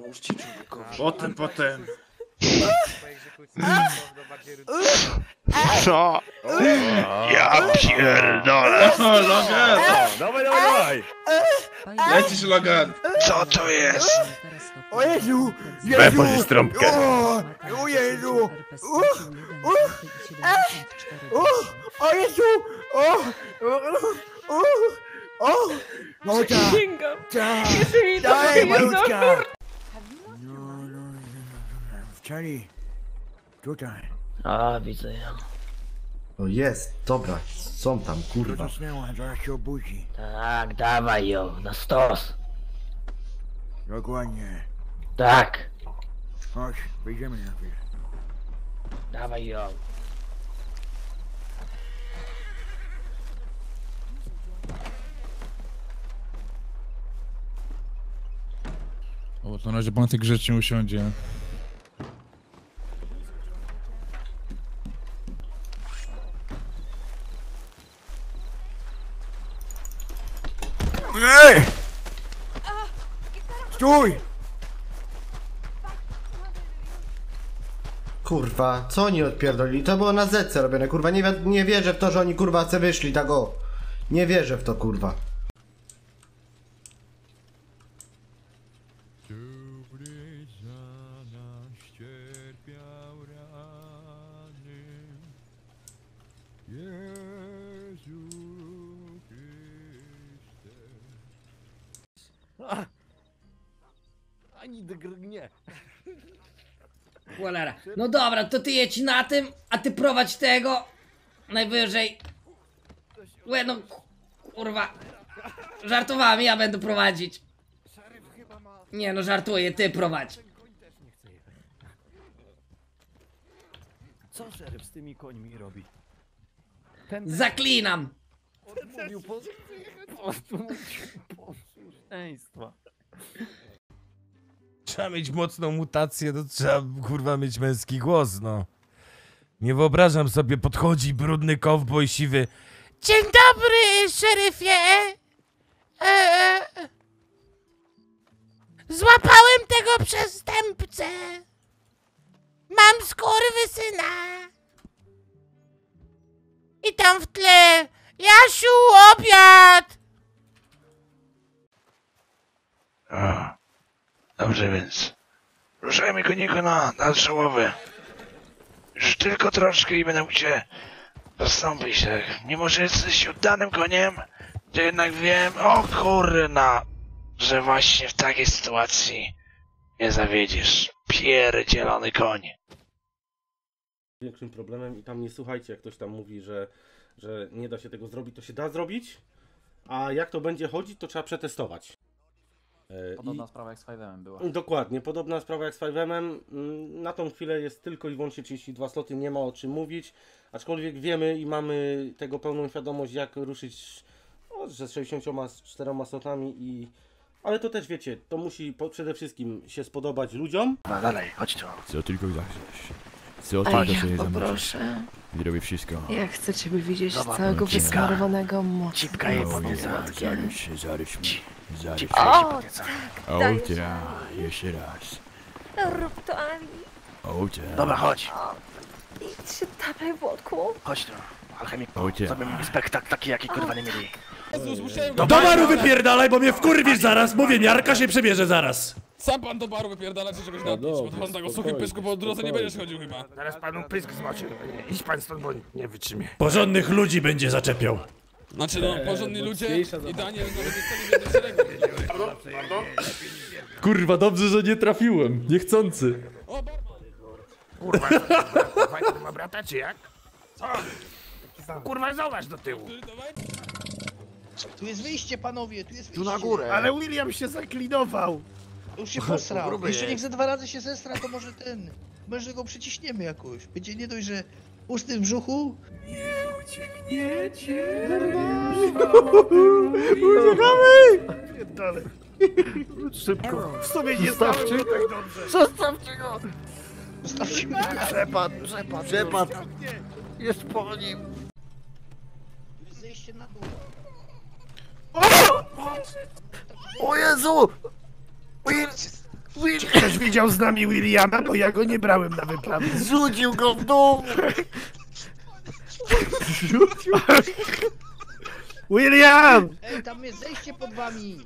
Pomóżcie człowiekowi. Potem. Co? Ja pierdolę. Dawaj. Lecisz, Logan. Co to jest? O Jezu! Weź trąbkę. O Jezu! O Jezu! No tak! Sięgam. Tak! Jeszcze mi Daj, to malutka! No. Charlie, tutaj. A, widzę ja. O jest, dobra, są tam, kurwa. Zasnęła, zaraz się obudzi. Tak, dawaj ją, na stos. Dokładnie. Tak, Chodź, wyjdziemy na chwilę. dawaj ją. O, to na razie pan tak grzecznie usiądzie. Ej! Stój! Kurwa, co oni odpierdolili? To było na zetce robione, kurwa, nie wierzę w to, że oni kurwa se wyszli, tak o. Nie wierzę w to, kurwa. Ani drgnie. Cholera. No dobra, to ty jedź na tym, a ty prowadź tego. Najwyżej. Łe, no kurwa. Żartowałem, ja będę prowadzić. Nie no, żartuję, ty prowadź. Co szeryf z tymi końmi robi? Zaklinam. Odmówił posłuszeństwa. Trzeba mieć mocną mutację, to trzeba kurwa mieć męski głos, no. Nie wyobrażam sobie, podchodzi brudny kowboj siwy. Dzień dobry, szeryfie! Złapałem tego przestępcę! Mam skurwysyna! I tam w tle! Jasiu, obiad! Dobrze więc. Ruszajmy koniku na dalszą łowę. Już tylko troszkę i będę mógł cię zastąpić, tak? Mimo że jesteś oddanym koniem, to jednak wiem, o kurna, że właśnie w takiej sytuacji nie zawiedziesz. Pierdzielony koń. Większym problemem i tam nie słuchajcie, jak ktoś tam mówi, że nie da się tego zrobić, to się da zrobić, a jak to będzie chodzić, to trzeba przetestować. Podobna sprawa jak z 5M była. Dokładnie, podobna sprawa jak z 5M. Na tą chwilę jest tylko i wyłącznie 32 sloty, nie ma o czym mówić, aczkolwiek wiemy i mamy tego pełną świadomość, jak ruszyć ze 64 slotami ale to też wiecie, to musi przede wszystkim się spodobać ludziom. No dalej, chodź tu. Co tylko zachcesz. Co A tylko sobie ja zamówisz. poproszę. Zrobię wszystko. Ja chcę ciebie widzieć Zobacz, całego cipka. wysmarowanego mocno. Cipka jej podnieca. Zaryś się, zaryś mnie. Zaryś się. O, O, dajesz. tak, jeszcze raz. Rób to, Ani. O, tak. Dobra, chodź. Idź się tapaj, Włodku. Chodź tu, alchemiku. O, tak. Zrobimy spektakl taki, jaki kurwa nie mieli. Do baru wypierdalaj, bo mnie wkurwisz zaraz, mówię, miarka się przebierze zaraz. Sam pan do baru wypierdala, czy czegoś napić, bo to pan tak o suchym pysku po drodze nie będziesz chodził chyba. Zaraz panu pysk zmoczy. Idź pan stąd, bo nie wytrzymie. Porządnych ludzi będzie zaczepiał. Znaczy no, porządni ludzie i Daniel nawet jest w jednym szeregu. Kurwa, dobrze, że nie trafiłem. Niechcący. O, barman! Kurwa, Fajny ma brata, czy jak? Co? Kurwa, zobacz do tyłu. Tu jest wyjście, panowie, tu jest wyjście. Tu na górę. Ale William się zaklinował. Już się posrał. Gruby Jeszcze jest. niech ze 2 razy się zestra, to może go przyciśniemy jakoś. Będzie nie dość, że pusty w brzuchu. Uciekamy! Pierdolę. Szybko. W sumie nie stawcie tak dobrze. Zostawcie go! Zostawcie go. Przepadł. Jest po nim. Tu jest zejście na dół. O Jezu! Czy ktoś widział z nami Williama? Bo ja go nie brałem na wyprawy. Zrzucił go w dół! William! Ej, tam jest zejście pod wami!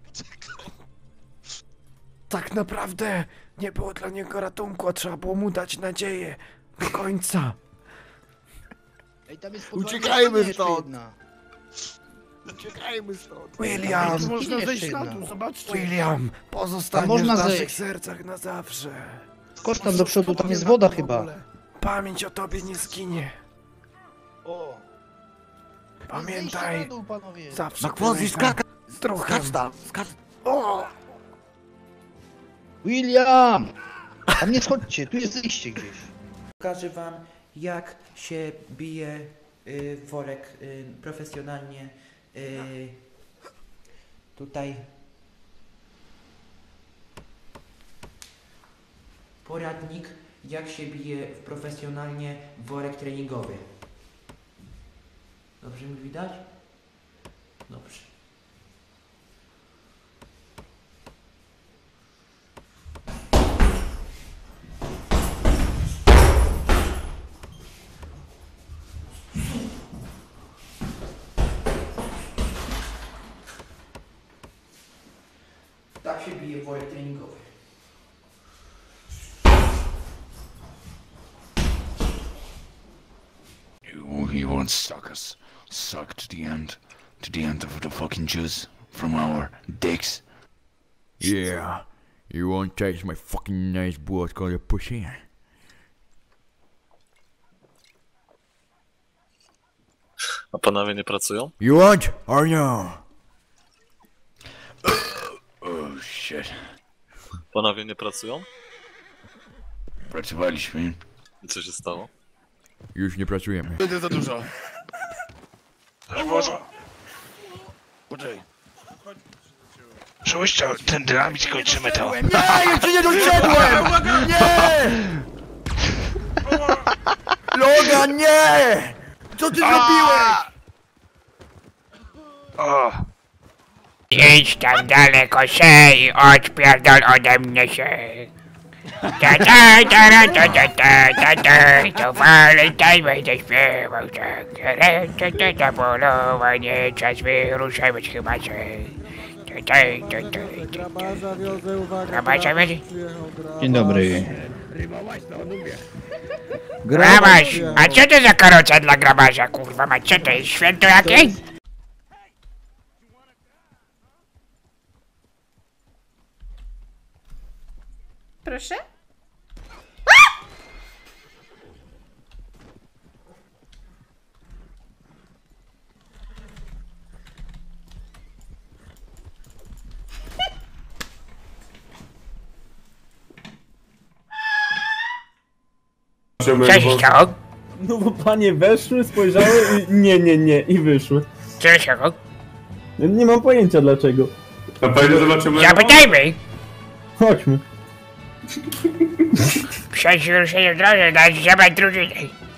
Tak naprawdę nie było dla niego ratunku, a trzeba było mu dać nadzieję. Do końca. Ej, tam jest pod wami Uciekajmy jeszcze stąd. jedna. Uciekajmy stąd! William! Tu Można jeszcze zejść na jedna. dół, zobaczcie. William, pozostaniesz Tam można w naszych zejść. sercach na zawsze. Skocz tam do przodu, tam jest woda chyba. Pamięć o tobie nie zginie. O! Pamiętaj, Zejście na dół, panowie. zawsze McFuzzy, byłeś skakać! z druhem. Skacz tam! Skacz! O! William! Tam nie schodźcie, tu jest zejście gdzieś. Pokażę wam, jak się bije worek profesjonalnie. Tutaj poradnik, jak się bije profesjonalnie worek treningowy. Dobrze mi widać? Dobrze. Tak się bije worek treningowy. He won't suck us. Suck to the end of the fucking juice from our dicks. Yeah. You won't taste my fucking nice blood color pussy. A panowie nie pracują? You want or no? Oh shit. Panowie nie pracują? Pracowaliśmy. I co się stało? Już nie pracujemy. Będzie za dużo. Poczekaj. Szuściał, ten dynamit kończymy to. Nie, jeszcze nie doszedłem! Nie! Logan, nie! Co ty zrobiłeś? O! Idź tam daleko się i odpierdol ode mnie się. To Valentine będę śpiewał tak. To polowanie, czas wyruszać chyba się. Grabarza wiecie? Dzień dobry. Grabarz! A co to za karoca dla grabarza, kurwa mać? Co to jest, święto jakieś? Proszę? Co się stało? No bo panie weszły, spojrzały i nie i wyszły. Co się stało? Nie mam pojęcia dlaczego. A panie zobaczymy. Zapytajmy! Chodźmy. Przed wyruszeniem drogi dać zabrać drużynę.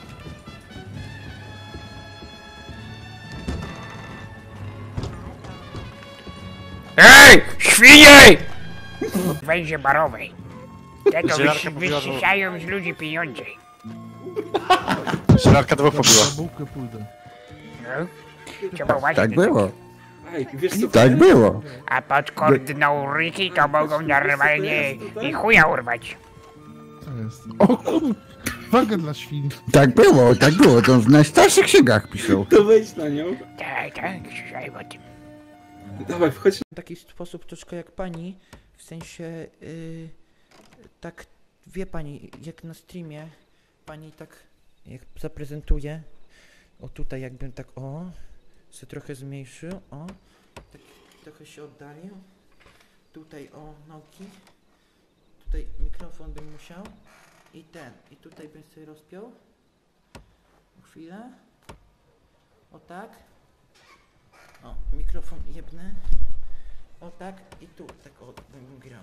Ej! Świnie! Wejdzie barowej. Te to wysysają z ludzi pieniądze. Żelarka to pobiła. No? Trzeba właśnie Tak było. Wiesz Tak było. A pod kordną Ricky to mogą normalnie i chuja urwać. O kur... Waga dla świn. Tak było, to w najstarszych księgach piszą. To wejdź na nią. Tak, słyszałem o tym. Dawaj, wchodź. W taki sposób troszkę jak pani, w sensie tak wie pani, jak na streamie pani tak jak zaprezentuje, o tutaj jakbym tak się trochę zmniejszył, tak trochę się oddalił, tutaj nogi, tutaj mikrofon bym musiał i tutaj bym sobie rozpiął, chwilę, o tak, mikrofon jebnę. O tak i tu, tak bym grał.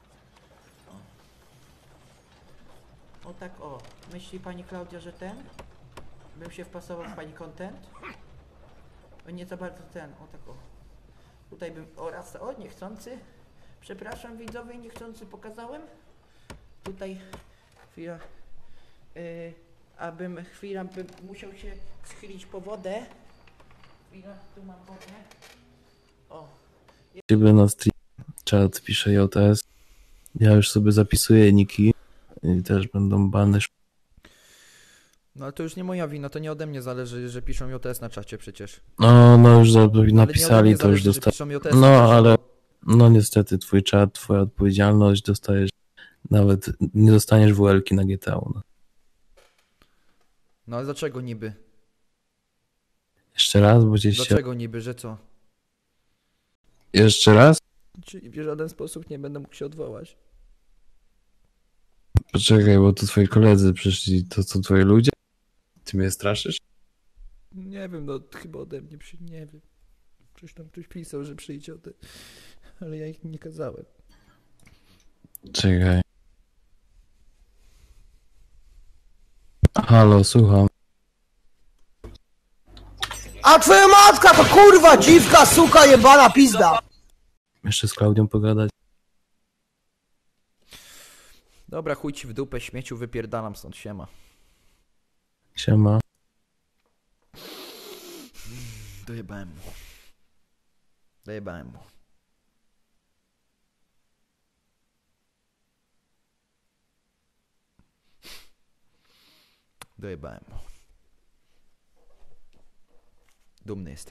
O tak Myśli pani Klaudia, że bym się wpasował w pani content? Nie za bardzo o tak Tutaj bym, raz, niechcący. Przepraszam widzowie, niechcący pokazałem. Tutaj chwila. Abym musiał się schylić po wodę. Chwila, tu mam wodę. O. Ciebie na stream, czat pisze JS. Ja już sobie zapisuję niki i też będą bany. No ale to już nie moja wina, to nie ode mnie zależy, że piszą JS na czacie przecież. No już napisali, to już dostałem. No ale, no niestety twój czat, twoja odpowiedzialność, dostajesz, nawet nie dostaniesz WL-ki na GTA. No. No ale dlaczego niby? Jeszcze raz, bo gdzieś się... Dlaczego niby, że co? Jeszcze raz? Czyli w żaden sposób nie będę mógł się odwołać. Poczekaj, bo tu twoi koledzy przyszli, to są twoi ludzie? Ty mnie straszysz? Nie wiem, no chyba ode mnie nie wiem. Coś tam ktoś pisał, że przyjdzie ale ja ich nie kazałem. Czekaj. Halo, słucham. A twoja matka to kurwa dziwka, suka, jebana pizda! Jeszcze z Klaudią pogadać? Dobra, chuj ci w dupę, śmieciu, wypierdalam stąd, siema. Siema. Dojebałem mu. Dojebałem mu. Dojebałem mu. Dumny jestem.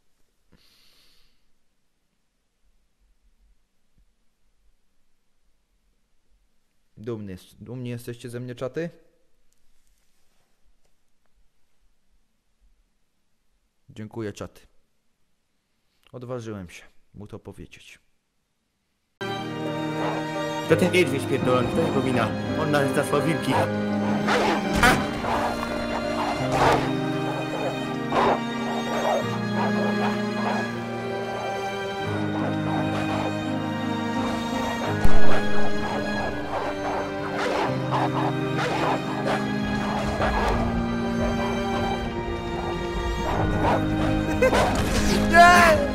Dumni jesteście ze mnie, czaty? Dziękuję, czaty. Odważyłem się mu to powiedzieć. To ten niedźwiedź pierdolony, to jego wina. On nas zasłał wilki. Nie!